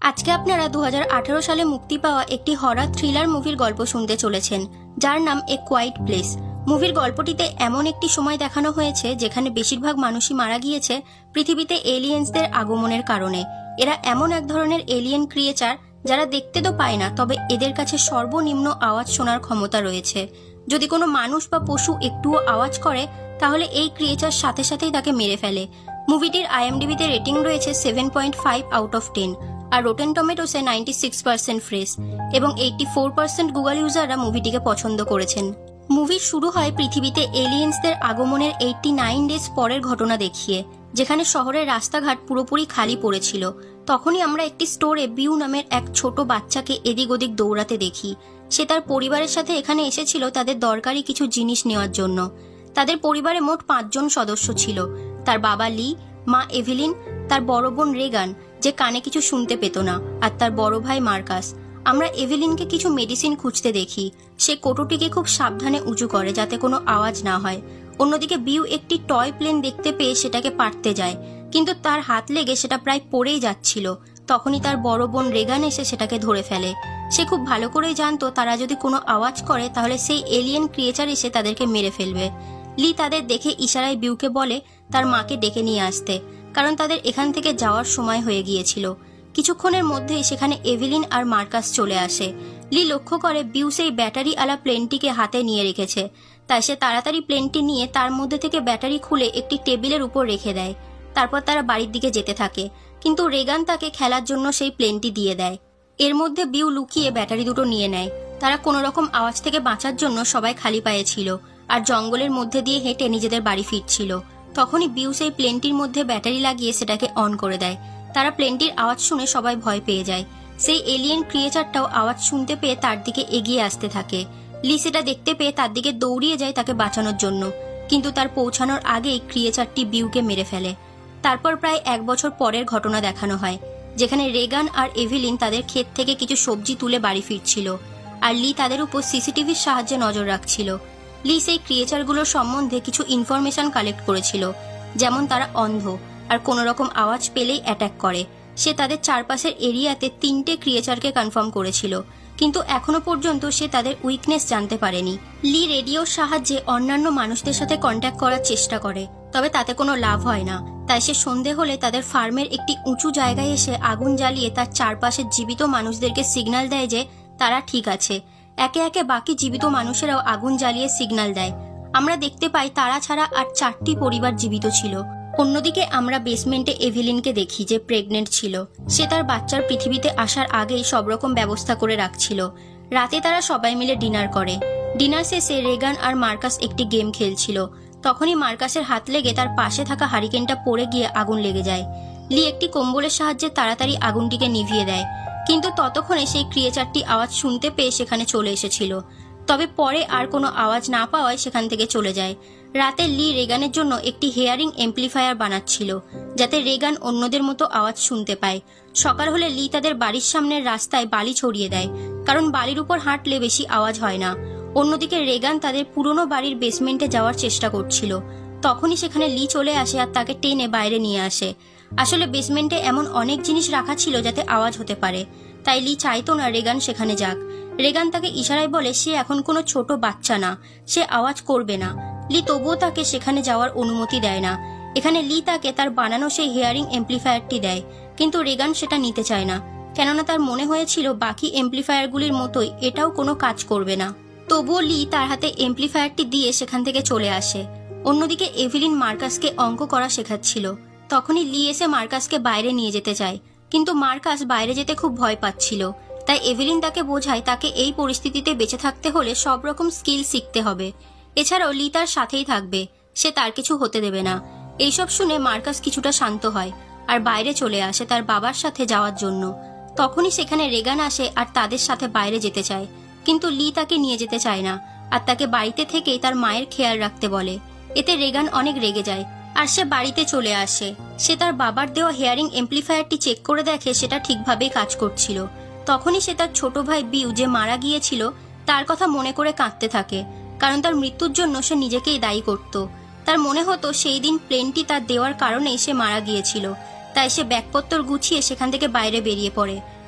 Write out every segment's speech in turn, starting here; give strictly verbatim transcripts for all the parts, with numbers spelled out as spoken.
আজকে আপনারা দু হাজার আঠারো সালে মুক্তি পাওয়া একটি হরর থ্রিলার মুভির গল্প শুনতে চলেছেন, যার নাম এ কোয়াইট প্লেস। মুভির গল্পটিতে এমন একটি সময় দেখানো হয়েছে যেখানে বেশিরভাগ মানুষই মারা গিয়েছে পৃথিবীতে এলিয়েন্সদের আগমনের কারণে। এরা এমন এক ধরনের এলিয়েন ক্রিয়েচার যারা দেখতে তো পায় না, তবে এদের কাছে সর্বনিম্ন আওয়াজ শোনার ক্ষমতা রয়েছে। যদি কোনো মানুষ বা পশু একটুও আওয়াজ করে তাহলে এই ক্রিয়েচার সাথে সাথেই তাকে মেরে ফেলে। মুভিটির আইএমডিবিতে রেটিং রয়েছে seven point five out of ten, আর রোটেন টমেটোসে নাইনটি সিক্স পার্সেন্ট ফ্রেশ এবং এইটটি ফোর পার্সেন্ট গুগল ইউজাররা মুভিটিকে পছন্দ করেছেন। মুভি শুরু হয় পৃথিবীতে এলিয়েন্সদের আগমনের এইটটি নাইন ডেজ পরের ঘটনা দেখিয়ে, যেখানে শহরের রাস্তাঘাট পুরোপুরি খালি পড়েছিল। তখনই আমরা একটি স্টোরে বিউ নামের এক ছোট বাচ্চাকে এদিক ওদিক দৌড়াতে দেখি। সে তার পরিবারের সাথে এখানে এসেছিল তাদের দরকারি কিছু জিনিস নেওয়ার জন্য। তাদের পরিবারে মোট পাঁচজন সদস্য ছিল, তার বাবা লি, মা এভেলিন, তার বড় বোন রেগান যে কানে কিছু শুনতে পেত না, আর তার বড় ভাই মার্কাস। আমরা এভেলিনকে কিছু মেডিসিন খুঁজতে দেখি। সে কোটোটিকে খুব সাবধানে উঁচু করে যাতে কোনো আওয়াজ না হয়। অন্যদিকে বিউ একটি টয় প্লেন দেখতে পেয়ে সেটাকে পাড়তে যায়, কিন্তু তার হাত লেগে সেটা প্রায় পড়েই যাচ্ছিল। তখনই তার বড় বোন রেগান এসে সেটাকে ধরে ফেলে। সে খুব ভালো করেই জানতো তারা যদি কোনো আওয়াজ করে তাহলে সেই এলিয়েন ক্রিয়েচার এসে তাদেরকে মেরে ফেলবে। লি তাদের দেখে ইশারায় বিউকে বলে তার মাকে ডেকে নিয়ে আসতে, কারণ তাদের এখান থেকে যাওয়ার সময় হয়ে গিয়েছিল। কিছুক্ষণের মধ্যেই সেখানে এভেলিন আর মার্কাস চলে আসে। লি লক্ষ্য করে বিউ সেই ব্যাটারি আলা প্লেনটিকে হাতে নিয়ে রেখেছে, তাই সে তাড়াতাড়ি প্লেনটি নিয়ে তার মধ্যে থেকে ব্যাটারি খুলে একটি টেবিলের উপর রেখে দেয়। তারপর তারা বাড়ির দিকে যেতে থাকে, কিন্তু রেগান তাকে খেলার জন্য সেই প্লেনটি দিয়ে দেয়। এর মধ্যে বিউ লুকিয়ে ব্যাটারি দুটো নিয়ে নেয়। তারা কোনো রকম আওয়াজ থেকে বাঁচার জন্য সবাই খালি পায়ে ছিল আর জঙ্গলের মধ্যে দিয়ে হেঁটে নিজেদের বাড়ি ফিরছিল। তখনই বিউ সেই প্লেনটির মধ্যে ব্যাটারি লাগিয়ে সেটাকে অন করে দেয়। তারা প্লেনটির আওয়াজ শুনে সবাই ভয় পেয়ে যায়। সেই এলিয়েন ক্রিয়েচারটাও আওয়াজ শুনতে পেয়ে তার দিকে এগিয়ে আসতে থাকে। লি সেটা দেখতে পেয়ে তার দিকে দৌড়িয়ে যায় তাকে বাঁচানোর জন্য, কিন্তু তার পৌঁছানোর আগেই ক্রিয়েচারটি বিউকে মেরে ফেলে। তারপর প্রায় এক বছর পরের ঘটনা দেখানো হয়, যেখানে রেগান আর এভেলিন তাদের ক্ষেত থেকে কিছু সবজি তুলে বাড়ি ফিরছিল, আর লি তাদের উপর সিসিটিভির সাহায্যে নজর রাখছিল। লি সেই ক্রিয়েচারগুলোর সম্বন্ধে কিছু ইনফরমেশন কালেক্ট করেছিল, যেমন তারা অন্ধ আর কোনো রকম আওয়াজ পেলেই অ্যাটাক করে। সে তাদের চারপাশের এরিয়াতে তিনটে ক্রিয়েচারকে কনফার্ম করেছিল, কিন্তু এখনো পর্যন্ত সে তাদের উইকনেস জানতে পারেনি। লি রেডিওর সাহায্যে অন্যান্য মানুষদের সাথে কন্ট্যাক্ট করার চেষ্টা করে, তবে তাতে কোনো লাভ হয় না। তাই সে সন্ধে হলে তাদের ফার্মের একটি উঁচু জায়গায় এসে আগুন জ্বালিয়ে তার চারপাশের জীবিত মানুষদেরকে সিগন্যাল দেয় যে তারা ঠিক আছে। একে একে বাকি জীবিত মানুষেরাও আগুন জ্বালিয়ে সিগন্যাল দেয়। আমরা দেখতে পাই তারা ছাড়া আর চারটি পরিবার জীবিত ছিল। অন্যদিকে আমরা বেসমেন্টে এভেলিনকে দেখি যে প্রেগনেন্ট ছিল। সে তার বাচ্চার পৃথিবীতে আসার আগেই সব রকম ব্যবস্থা করে রাখছিল। রাতে তারা সবাই মিলে ডিনার করে। ডিনার শেষে রেগান আর মার্কাস একটি গেম খেলছিল। তখনই মার্কাসের হাত লেগে তার পাশে থাকা হারিকেনটা পড়ে গিয়ে আগুন লেগে যায়। লি একটি কম্বলের সাহায্যে তাড়াতাড়ি আগুনটিকে নিভিয়ে দেয়, কিন্তু ততক্ষণে সেই ক্রিয়েচারটি আওয়াজ শুনতে পেয়ে সেখানে চলে এসেছিল। তবে পরে আর কোনো আওয়াজ না পাওয়ায় সেখান থেকে চলে যায়। রাতে লি রেগানের জন্য একটি হেয়ারিং এমপ্লিফায়ার বানাচ্ছিল, যাতে রেগান অন্যদের মতো আওয়াজ শুনতে পায়। সকাল হলে লি তাদের বাড়ির সামনের রাস্তায় বালি ছড়িয়ে দেয়, কারণ বালির উপর হাঁটলে বেশি আওয়াজ হয় না। অন্যদিকে রেগান তাদের পুরনো বাড়ির বেসমেন্টে যাওয়ার চেষ্টা করছিল। তখনই সেখানে লি চলে আসে আর তাকে টেনে বাইরে নিয়ে আসে। আসলে বেসমেন্টে এমন অনেক জিনিস রাখা ছিল যাতে আওয়াজ হতে পারে, তাই লি চাইতো না রেগান সেখানে যাক। রেগান তাকে ইশারায় বলে সে এখন কোনো ছোট বাচ্চা না, সে আওয়াজ করবে না। লি তবুও তাকে সেখানে যাওয়ার অনুমতি দেয় না। এখানে লি তাকে তার বানানো সেই হেয়ারিং এমপ্লিফায়ারটি দেয়, কিন্তু রেগান সেটা নিতে চায় না, কেননা তার মনে হয়েছিল বাকি এমপ্লিফায়ারগুলির মতোই এটাও কোনো কাজ করবে না। তবুও লি তার হাতে এমপ্লিফায়ারটি দিয়ে সেখান থেকে চলে আসে। অন্যদিকে এভেলিন মার্কাসকে অঙ্ক করা শেখাচ্ছিল। তখনই লি এসে মার্কাসকে বাইরে নিয়ে যেতে চায়, কিন্তু মার্কাস বাইরে যেতে খুব ভয় পাচ্ছিল। তাই এভেলিন তাকে বোঝায় তাকে এই পরিস্থিতিতে বেঁচে থাকতে হলে সব রকম স্কিল শিখতে হবে। এছাড়াও লি তার সাথেই থাকবে, সে তার কিছু হতে দেবে না। এইসব শুনে মার্কাস কিছুটা শান্ত হয় আর বাইরে চলে আসে তার বাবার সাথে যাওয়ার জন্য। তখনই সেখানে রেগান আসে আর তাদের সাথে বাইরে যেতে চায়, কিন্তু লি তাকে নিয়ে যেতে চায় না আর তাকে বাড়িতে থেকেই তার মায়ের খেয়াল রাখতে বলে। এতে রেগান অনেক রেগে যায় আর সে বাড়িতে চলে আসে। সে তার বাবার দেওয়া হেয়ারিং এমপ্লিফায়ারটি চেক করে দেখে সেটা ঠিকভাবেই কাজ করছিল। তখনই সে তার ছোট ভাই বিউ যে মারা গিয়েছিল তার কথা মনে করে কাঁদতে থাকে, কারণ তার মৃত্যুর জন্য সে নিজেকেই দায়ী করত। তার মনে হতো সেই দিন প্লেনটি তার দেওয়ার কারণেই সে মারা গিয়েছিল। তাই সে ব্যাগপত্তর গুছিয়ে সেখান থেকে বাইরে বেরিয়ে পড়ে।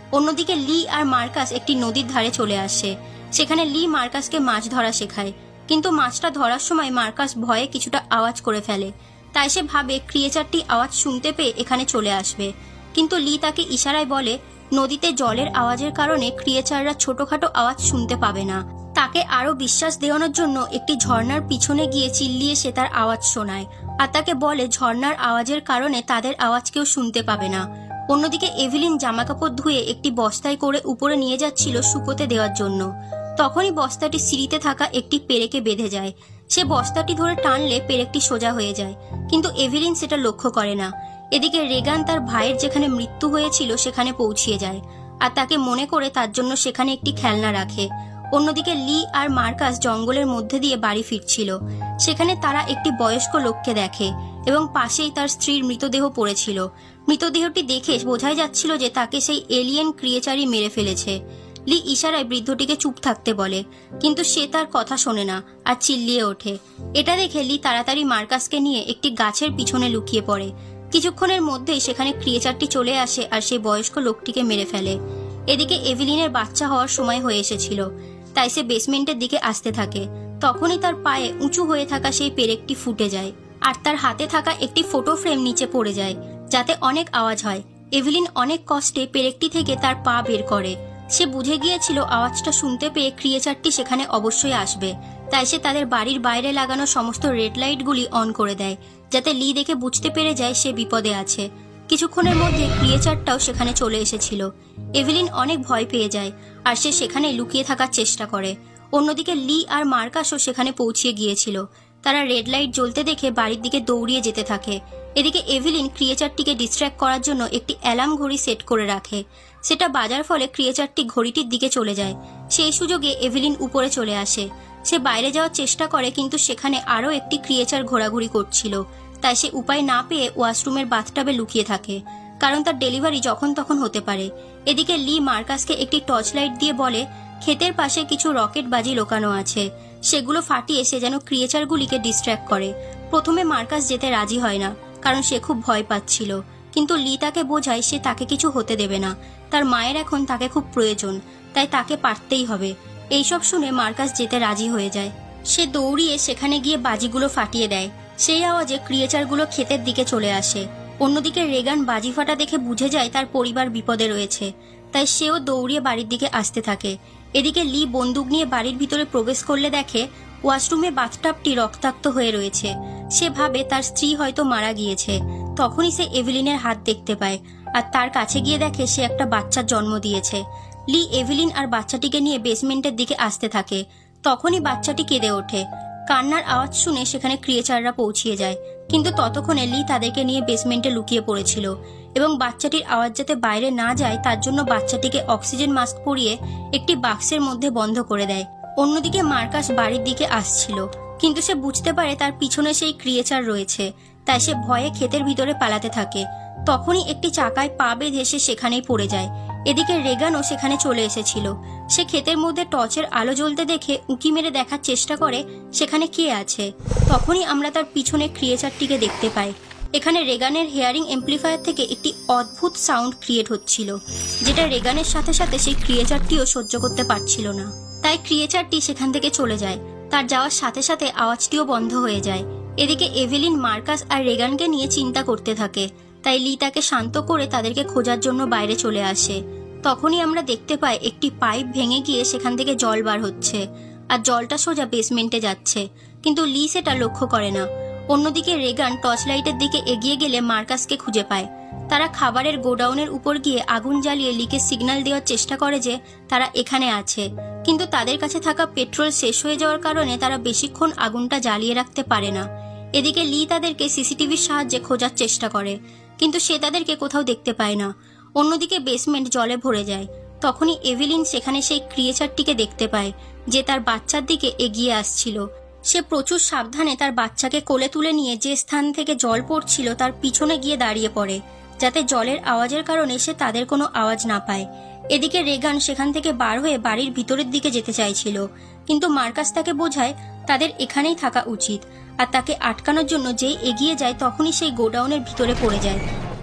অন্যদিকে লি আর মার্কাস একটি নদীর ধারে চলে আসে। সেখানে লি মার্কাসকে মাছ ধরা শেখায়, কিন্তু মাছটা ধরার সময় মার্কাস ভয়ে কিছুটা আওয়াজ করে ফেলে। তাই সে ভাবে ক্রিয়েচারটি আওয়াজ শুনতে পেয়ে এখানে চলে আসবে, কিন্তু লি তাকে ইশারায় বলে নদীতে জলের আওয়াজের কারণে ক্রিয়েচাররা ছোটখাটো আওয়াজ শুনতে পাবে না। তাকে আরো বিশ্বাস দেওয়ানোর জন্য একটি ঝর্ণার পিছনে গিয়ে চিল্লিয়ে সে তার আওয়াজ শোনায়, আর তাকে বলে ঝর্ণার আওয়াজের কারণে তাদের আওয়াজ কেউ শুনতে পাবে না। অন্যদিকে এভিলিন জামাকাপড় ধুয়ে একটি বস্তায় করে উপরে নিয়ে যাচ্ছিল শুকোতে দেওয়ার জন্য। তখনই বস্তাটি সিঁড়িতে থাকা একটি পেরেকে বেঁধে যায়। সে বস্তাটি ধরে টানলে পেরেকটি সোজা হয়ে যায়, কিন্তু এভিলিন সেটা লক্ষ্য করে না। এদিকে রেগান তার ভাইয়ের যেখানে মৃত্যু হয়েছিল সেখানে পৌঁছিয়ে যায়, আর তাকে মনে করে তার জন্য সেখানে একটি খেলনা রাখে। অন্যদিকে লি আর মার্কাস জঙ্গলের মধ্যে দিয়ে বাড়ি ফিরছিল। সেখানে তারা একটি বয়স্ক লোককে দেখে এবং পাশেই তার স্ত্রীর মৃতদেহ পড়েছিল। মৃতদেহটি দেখে বোঝাই যাচ্ছিল যে তাকে সেই এলিয়েন ক্রিয়েচারই মেরে ফেলেছে। লি ইশারায় বৃদ্ধটিকে চুপ থাকতে বলে, কিন্তু সে তার কথা শোনে না আর চিল্লিয়ে ওঠে। এটা দেখে লি তাড়াতাড়ি মার্কাসকে নিয়ে একটি গাছের পিছনে লুকিয়ে পড়ে। কিছুক্ষণের মধ্যেই সেখানে ক্রিয়েচারটি চলে আসে আর সেই বয়স্ক লোকটিকে মেরে ফেলে। এদিকে এভিলিনের বাচ্চা হওয়ার সময় হয়ে এসেছিল, তাই সে বেসমেন্টের দিকে আসতে থাকে। তখনই তার পায়ে উঁচু হয়ে থাকা সেই পেরেকটি ফুটে যায়, আর তার হাতে থাকা একটি ফটো ফ্রেম নিচে পড়ে যায়, যাতে অনেক আওয়াজ হয়। এভিলিন অনেক কষ্টে পেরেকটি থেকে তার পা বের করে। সে বুঝে গিয়েছিল আওয়াজটা শুনতে পেয়ে ক্রিয়েচারটি সেখানে অবশ্যই আসবে, তাই সে তাদের বাড়ির বাইরে লাগানো সমস্ত রেড লাইটগুলি অন করে দেয়, যাতে লি দেখে বুঝতে পেরে যায় সে বিপদে আছে। কিছুক্ষণের মধ্যে ক্রিয়েচারটাও সেখানে চলে এসেছিল। এভিলিন অনেক ভয় পেয়ে যায় আর সে সেখানে লুকিয়ে থাকার চেষ্টা করে। অন্যদিকে লি আর মার্কাসও সেখানে পৌঁছিয়ে গিয়েছিল। তারা রেড লাইট জ্বলতে দেখে বাড়ির দিকে দৌড়িয়ে যেতে থাকে। এদিকে এভিলিন ক্রিয়েচারটিকে ডিস্ট্র্যাক্ট করার জন্য একটি অ্যালার্ম ঘড়ি সেট করে রাখে। সেটা বাজার ফলে ক্রিয়েচারটি ঘড়িটির দিকে চলে যায়। সেই সুযোগে এভিলিন উপরে চলে আসে। সে বাইরে যাওয়ার চেষ্টা করে, কিন্তু সেখানে আরও একটি ক্রিয়েচার ঘোরাঘুরি করছিল। তাই সে উপায় না পেয়ে ওয়াশরুমের বাথটাবে লুকিয়ে থাকে, কারণ তার ডেলিভারি যখন তখন হতে পারে। এদিকে লি মার্কাসকে একটি টর্চ লাইট দিয়ে বলে ক্ষেতের পাশে কিছু রকেট বাজি লোকানো আছে, সেগুলো ফাটিয়ে সে যেন ক্রিয়েচারগুলিকে ডিস্ট্র্যাক্ট করে। প্রথমে মার্কাস যেতে রাজি হয় না, কারণ সে খুব ভয় পাচ্ছিল, কিন্তু লি তাকে বোঝায় সে তাকে কিছু হতে দেবে না। তার মায়ের এখন তাকে খুব প্রয়োজন, তাই তাকে পারতেই হবে। এইসব শুনে মার্কাস যেতে রাজি হয়ে যায়। সে দৌড়িয়ে সেখানে গিয়ে বাজিগুলো ফাটিয়ে দেয়। সেই আওয়াজে ক্রিয়েচারগুলো ক্ষেতের দিকে চলে আসে। অন্যদিকে রেগান বাজি ফাটা দেখে বুঝে যায় তার পরিবার বিপদে রয়েছে, তাই সেও দৌড়িয়ে বাড়ির দিকে আসতে থাকে। এদিকে লি বন্দুক নিয়ে বাড়ির ভিতরে প্রবেশ করলে দেখে ওয়াশরুমে বাথটাবটি রক্তাক্ত হয়ে রয়েছে। সে ভাবে তার স্ত্রী হয়তো মারা গিয়েছে। তখনই সে এভিলিনের হাত দেখতে পায়, আর তার কাছে গিয়ে দেখে সে একটা বাচ্চার জন্ম দিয়েছে। লি এভিলিন আর বাচ্চাটিকে নিয়ে বেসমেন্টের দিকে আসতে থাকে। তখনই বাচ্চাটি কেঁদে ওঠে। কান্নার আওয়াজ শুনে সেখানে ক্রিয়েচাররা পৌঁছিয়ে যায়, কিন্তু ততক্ষণে লি তাদেরকে নিয়ে বেসমেন্টে লুকিয়ে পড়েছিল এবং বাচ্চাটির আওয়াজ যাতে বাইরে না যায় তার জন্য বাচ্চাটিকে অক্সিজেন মাস্ক পরিয়ে একটি বাক্সের মধ্যে বন্ধ করে দেয়। অন্যদিকে মার্কাস বাড়ির দিকে আসছিল, কিন্তু সে বুঝতে পারে তার পিছনে সেই ক্রিয়েচার রয়েছে, তাই সে ভয়ে ক্ষেতের ভিতরে পালাতে থাকে। তখনই একটি চাকায় পা বেঁধে সে সেখানেই পড়ে যায়। এদিকে রেগানও সেখানে চলে এসেছিল। সে ক্ষেতের মধ্যে টর্চের আলো জ্বলতে দেখে উঁকি মেরে দেখার চেষ্টা করে সেখানে কে আছে। তখনই আমরা তার পিছনে ক্রিয়েচারটিকে দেখতে পাই। এখানে রেগানের হেয়ারিং এমপ্লিফায়ার থেকে একটি অদ্ভুত সাউন্ড ক্রিয়েট হচ্ছিল, যেটা রেগানের সাথে সাথে সেই ক্রিয়েচারটিও সহ্য করতে পারছিল না। তাই ক্রিয়েচারটি সেখান থেকে চলে যায়। তার যাওয়ার সাথে সাথে আওয়াজটিও বন্ধ হয়ে যায়। এদিকে এভিলিন মার্কাস আর রেগানকে নিয়ে চিন্তা করতে থাকে, তাই লি তাকে শান্ত করে তাদেরকে খোঁজার জন্য বাইরে চলে আসে। তখনই আমরা দেখতে পাই একটি পাইপ ভেঙে গিয়ে সেখান থেকে জল বার হচ্ছে, আর জলটা সোজা বেসমেন্টে যাচ্ছে, কিন্তু লি সেটা লক্ষ্য করে না। অন্যদিকে রেগান টর্চ লাইটের দিকে এগিয়ে গেলে মার্কাসকে খুঁজে পায়। তারা খাবারের গোডাউনের উপর গিয়ে আগুন জ্বালিয়ে লিকে সিগন্যাল দেওয়ার চেষ্টা করে যে তারা এখানে আছে, কিন্তু তাদের কাছে থাকা পেট্রোল শেষ হয়ে যাওয়ার কারণে তারা বেশিক্ষণ আগুনটা জ্বালিয়ে রাখতে পারে না। এদিকে লি তাদেরকে সিসিটিভির সাহায্যে খোঁজার চেষ্টা করে, কিন্তু সে তাদেরকে কোথাও দেখতে পায় না। অন্যদিকে বেসমেন্ট জলে ভরে যায়। তখনই এভিলিন সেখানে সেই ক্রিয়েচারটিকে দেখতে পায়, যে তার বাচ্চার দিকে এগিয়ে আসছিল। সে প্রচুর সাবধানে তার বাচ্চাকে কোলে তুলে নিয়ে যে স্থান থেকে জল পড়ছিল তার পিছনে গিয়ে দাঁড়িয়ে পড়ে, যাতে জলের আওয়াজের কারণে সে তাদের কোনো আওয়াজ না পায়। এদিকে রেগান সেখান থেকে বার হয়ে বাড়ির ভিতরের দিকে যেতে চাইছিল, কিন্তু মার্কাস তাকে বোঝায় তাদের এখানেই থাকা উচিত, আর তাকে আটকানোর জন্য যেই এগিয়ে যায় তখনই সেই গোডাউনের ভিতরে পড়ে যায়।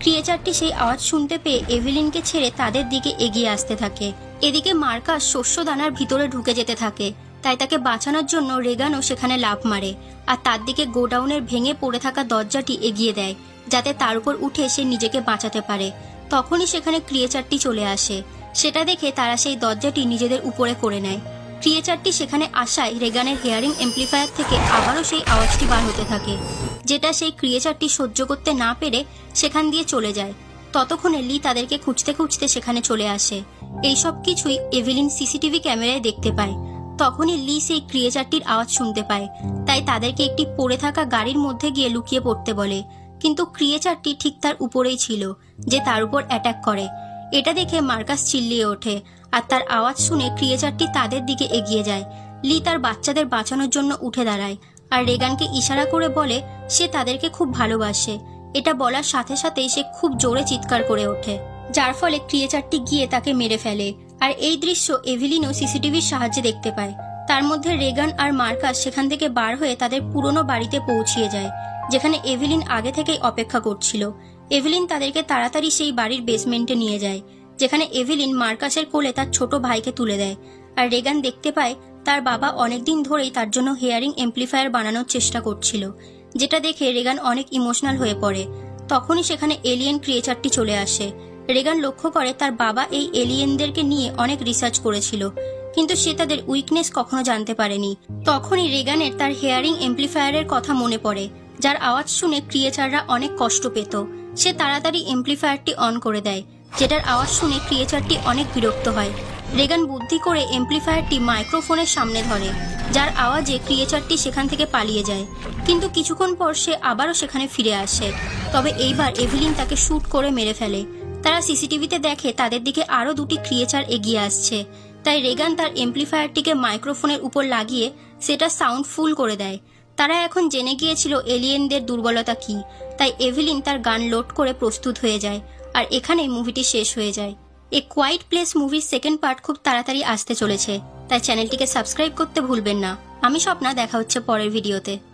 ক্রিয়েচারটি সেই আওয়াজ শুনতে পেয়ে এভিলিনকে ছেড়ে তাদের দিকে এগিয়ে আসতে থাকে। এদিকে মার্কাস শস্য দানার ভিতরে ঢুকে যেতে থাকে, তাই তাকে বাঁচানোর জন্য রেগানও সেখানে লাফ মারে আর তার দিকে গোডাউনের ভেঙে পড়ে থাকা দরজাটি এগিয়ে দেয় যাতে তার উপর উঠে সে নিজেকে বাঁচাতে পারে। তখনই সেখানে ক্রিয়েচারটি চলে আসে। সেটা দেখে তারা সেই দরজাটি নিজেদের উপরে করে নেয়। ক্রিয়েচারটি সেখানে আসায় রেগানের হেয়ারিং এমপ্লিফায়ার থেকে আবারও সেই আওয়াজটি বার হতে থাকে, যেটা সেই ক্রিয়েচারটি সহ্য করতে না পেরে সেখান দিয়ে চলে যায়। ততক্ষণে লি তাদেরকে খুঁজতে খুঁজতে সেখানে চলে আসে। এইসব কিছুই এভিলিন সিসিটিভি ক্যামেরায় দেখতে পায়। তখনই লি সেই ক্রিয়েচারটির আওয়াজ শুনতে পায়, তাই তাদেরকে একটি পড়ে থাকা গাড়ির মধ্যে গিয়ে লুকিয়ে পড়তে বলে। কিন্তু ক্রিয়েচারটি ঠিক তার উপরেই ছিল, যে তার উপর অ্যাটাক করে। এটা দেখে মার্কাস চিল্লিয়ে ওঠে আর তার আওয়াজ শুনে ক্রিয়েচারটি তাদের দিকে এগিয়ে যায়। লি তার বাচ্চাদের বাঁচানোর জন্য উঠে দাঁড়ায় আর রেগানকে ইশারা করে বলে সে তাদেরকে খুব ভালোবাসে। এটা বলার সাথে সাথেই সে খুব জোরে চিৎকার করে ওঠে, যার ফলে ক্রিয়েচারটি গিয়ে তাকে মেরে ফেলে। আর এই দৃশ্য এভিলিনও সিসিটিভির সাহায্যে দেখতে পায়। তার মধ্যে রেগান আর মার্কাস সেখান থেকে বার হয়ে তাদের পুরনো বাড়িতে পৌঁছিয়ে যায়, যেখানে এভিলিন আগে থেকেই অপেক্ষা করছিল। এভিলিন তাদেরকে তাড়াতাড়ি সেই বাড়ির বেসমেন্টে নিয়ে যায়, যেখানে এভিলিন মার্কাসের কোলে তার ছোট ভাইকে তুলে দেয়। আর রেগান দেখতে পায় তার বাবা অনেকদিন ধরেই তার জন্য হেয়ারিং এমপ্লিফায়ার বানানোর চেষ্টা করছিল, যেটা দেখে রেগান অনেক ইমোশনাল হয়ে পড়ে। তখনই সেখানে এলিয়েন ক্রিয়েচারটি চলে আসে। রেগান লক্ষ্য করে তার বাবা এই এলিয়েনদেরকে নিয়ে অনেক রিসার্চ করেছিল, কিন্তু সে তাদের উইকনেস কখনো জানতে পারেনি। তখনই রেগানের তার হেয়ারিং এমপ্লিফায়ারের কথা মনে পড়ে, যার আওয়াজ শুনে ক্রিয়েচাররা অনেক কষ্ট পেত। সে তাড়াতাড়ি এমপ্লিফায়ারটি অন করে দেয়, যেটার আওয়াজ শুনে ক্রিয়েচারটি অনেক বিরক্ত হয়। রেগান বুদ্ধি করে এমপ্লিফায়ারটি মাইক্রোফোনের সামনে ধরে, যার আওয়াজে ক্রিয়েচারটি সেখান থেকে পালিয়ে যায়। কিন্তু কিছুক্ষণ পর সে আবারও সেখানে ফিরে আসে, তবে এইবার এভিলিন তাকে শুট করে মেরে ফেলে। তারা সিসিটিভিতে দেখে তাদের দিকে আরও দুটি ক্রিয়েচার এগিয়ে আসছে, তাই রেগান তার এমপ্লিফায়ারটিকে মাইক্রোফোনের উপর লাগিয়ে সেটা সাউন্ড ফুল করে দেয়। তারা এখন জেনে গিয়েছিল এলিয়েনদের দুর্বলতা কি, তাই এভিলিন তার গান লোড করে প্রস্তুত হয়ে যায়। আর এখানেই মুভিটি শেষ হয়ে যায়। এ কোয়াইট প্লেস মুভির সেকেন্ড পার্ট খুব তাড়াতাড়ি আসতে চলেছে, তাই চ্যানেলটিকে সাবস্ক্রাইব করতে ভুলবেন না। আমি স্বপ্না, দেখা হচ্ছে পরের ভিডিওতে।